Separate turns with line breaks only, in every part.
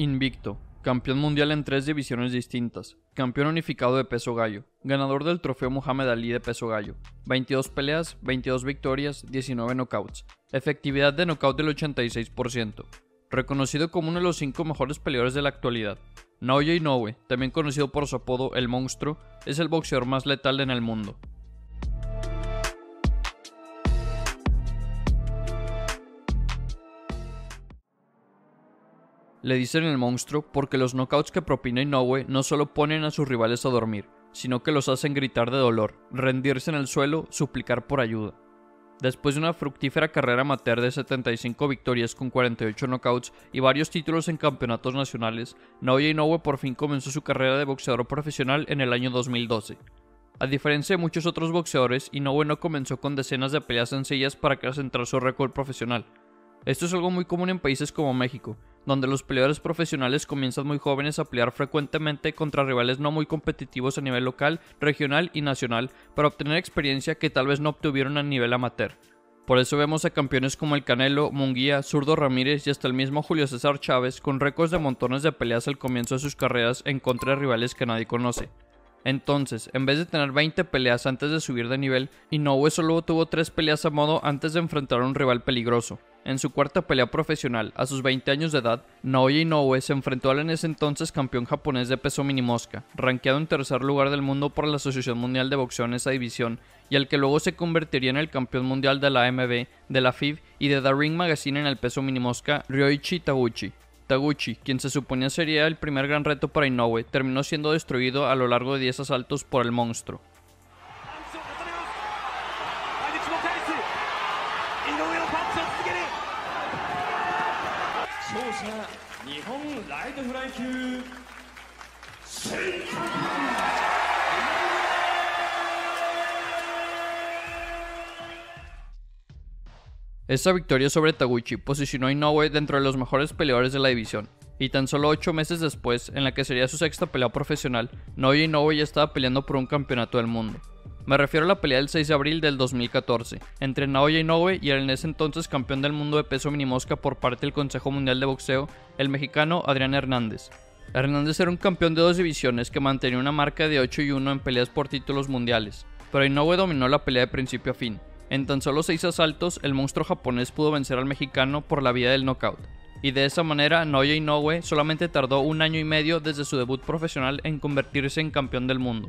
Invicto, campeón mundial en 3 divisiones distintas, campeón unificado de peso gallo, ganador del trofeo Muhammad Ali de peso gallo, 22 peleas, 22 victorias, 19 knockouts, efectividad de knockout del 86%, reconocido como uno de los 5 mejores peleadores de la actualidad. Naoya Inoue, también conocido por su apodo El Monstruo, es el boxeador más letal en el mundo. Le dicen el monstruo porque los knockouts que propina Inoue no solo ponen a sus rivales a dormir, sino que los hacen gritar de dolor, rendirse en el suelo, suplicar por ayuda. Después de una fructífera carrera amateur de 75 victorias con 48 knockouts y varios títulos en campeonatos nacionales, Naoya Inoue por fin comenzó su carrera de boxeador profesional en el año 2012. A diferencia de muchos otros boxeadores, Inoue no comenzó con decenas de peleas sencillas para que asentar su récord profesional. Esto es algo muy común en países como México, donde los peleadores profesionales comienzan muy jóvenes a pelear frecuentemente contra rivales no muy competitivos a nivel local, regional y nacional para obtener experiencia que tal vez no obtuvieron a nivel amateur. Por eso vemos a campeones como el Canelo, Munguía, Zurdo Ramírez y hasta el mismo Julio César Chávez con récords de montones de peleas al comienzo de sus carreras en contra de rivales que nadie conoce. Entonces, en vez de tener 20 peleas antes de subir de nivel, Inoue solo tuvo 3 peleas a modo antes de enfrentar a un rival peligroso. En su cuarta pelea profesional, a sus 20 años de edad, Naoya Inoue se enfrentó al en ese entonces campeón japonés de peso minimosca, rankeado en tercer lugar del mundo por la Asociación Mundial de Boxeo en esa división, y al que luego se convertiría en el campeón mundial de la AMB, de la FIB y de The Ring Magazine en el peso minimosca, Ryoichi Taguchi. Taguchi, quien se suponía sería el primer gran reto para Inoue, terminó siendo destruido a lo largo de 10 asaltos por el monstruo. Esta victoria sobre Taguchi posicionó a Inoue dentro de los mejores peleadores de la división, y tan solo 8 meses después, en la que sería su sexta pelea profesional, Naoya Inoue ya estaba peleando por un campeonato del mundo. Me refiero a la pelea del 6 de abril del 2014, entre Naoya Inoue y el en ese entonces campeón del mundo de peso minimosca por parte del Consejo Mundial de Boxeo, el mexicano Adrián Hernández. Hernández era un campeón de 2 divisiones que mantenía una marca de 8-1 en peleas por títulos mundiales, pero Inoue dominó la pelea de principio a fin. En tan solo 6 asaltos, el monstruo japonés pudo vencer al mexicano por la vía del knockout, y de esa manera Naoya Inoue solamente tardó 1 año y medio desde su debut profesional en convertirse en campeón del mundo.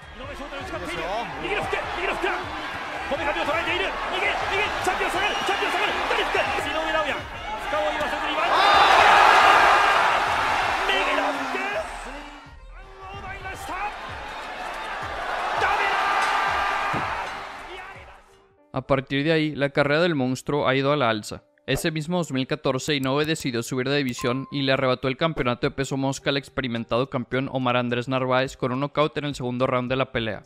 A partir de ahí, la carrera del monstruo ha ido a la alza. Ese mismo 2014, Inoue decidió subir de división y le arrebató el campeonato de peso mosca al experimentado campeón Omar Andrés Narváez con un knockout en el segundo round de la pelea.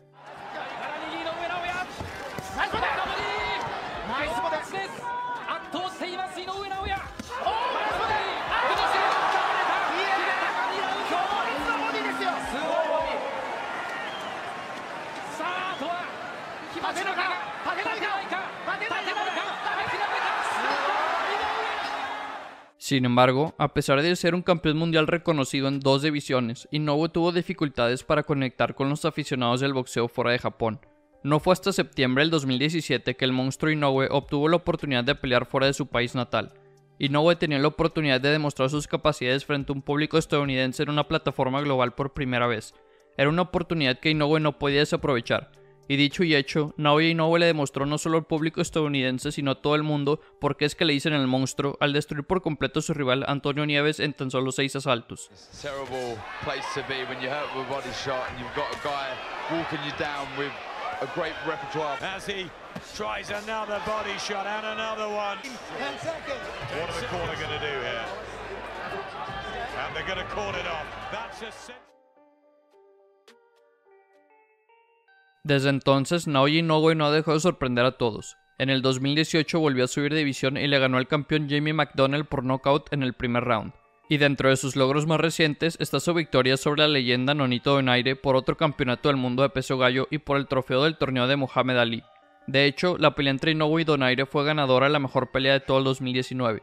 Sin embargo, a pesar de ser un campeón mundial reconocido en 2 divisiones, Inoue tuvo dificultades para conectar con los aficionados del boxeo fuera de Japón. No fue hasta septiembre del 2017 que el monstruo Inoue obtuvo la oportunidad de pelear fuera de su país natal. Inoue tenía la oportunidad de demostrar sus capacidades frente a un público estadounidense en una plataforma global por primera vez. Era una oportunidad que Inoue no podía desaprovechar. Y dicho y hecho, Naoya Inoue le demostró no solo al público estadounidense sino a todo el mundo por qué es que le dicen el monstruo al destruir por completo a su rival Antonio Nieves en tan solo 6 asaltos. Desde entonces, Naoya Inoue no dejó de sorprender a todos. En el 2018 volvió a subir de división y le ganó al campeón Jamie McDonnell por knockout en el primer round. Y dentro de sus logros más recientes está su victoria sobre la leyenda Nonito Donaire por otro campeonato del mundo de peso gallo y por el trofeo del torneo de Muhammad Ali. De hecho, la pelea entre Inoue y Donaire fue ganadora a la mejor pelea de todo el 2019.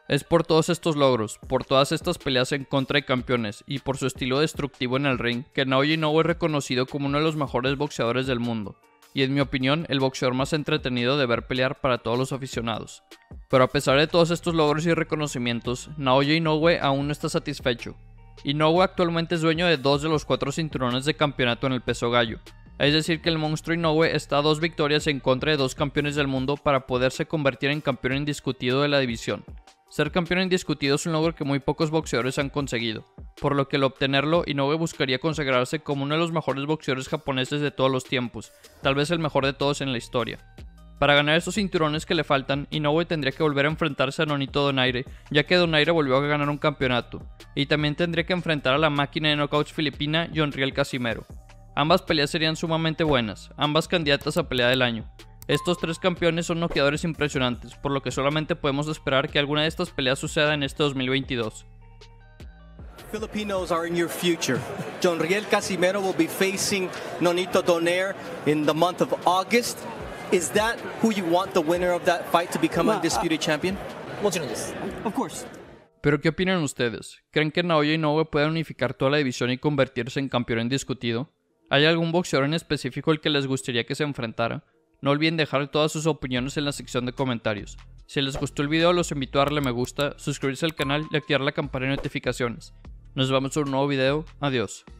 Es por todos estos logros, por todas estas peleas en contra de campeones y por su estilo destructivo en el ring que Naoya Inoue es reconocido como uno de los mejores boxeadores del mundo, y en mi opinión el boxeador más entretenido de ver pelear para todos los aficionados. Pero a pesar de todos estos logros y reconocimientos, Naoya Inoue aún no está satisfecho. Inoue actualmente es dueño de 2 de los 4 cinturones de campeonato en el peso gallo, es decir que el monstruo Inoue está a 2 victorias en contra de 2 campeones del mundo para poderse convertir en campeón indiscutido de la división. Ser campeón indiscutido es un logro que muy pocos boxeadores han conseguido, por lo que al obtenerlo Inoue buscaría consagrarse como uno de los mejores boxeadores japoneses de todos los tiempos, tal vez el mejor de todos en la historia. Para ganar esos cinturones que le faltan, Inoue tendría que volver a enfrentarse a Nonito Donaire, ya que Donaire volvió a ganar un campeonato, y también tendría que enfrentar a la máquina de knockouts filipina Yonriel Casimero. Ambas peleas serían sumamente buenas, ambas candidatas a pelea del año. Estos 3 campeones son noqueadores impresionantes, por lo que solamente podemos esperar que alguna de estas peleas suceda en este 2022.
Filipinos are in your future. Yonriel Casimero will be facing Nonito Donaire in the month of August. Is that who you want the winner of that fight to become undisputed champion?
Of course.
¿Pero qué opinan ustedes? ¿Creen que Naoya Inoue pueda unificar toda la división y convertirse en campeón indiscutido? ¿Hay algún boxeador en específico al que les gustaría que se enfrentara? No olviden dejar todas sus opiniones en la sección de comentarios. Si les gustó el video los invito a darle me gusta, suscribirse al canal y activar la campana de notificaciones. Nos vemos en un nuevo video, adiós.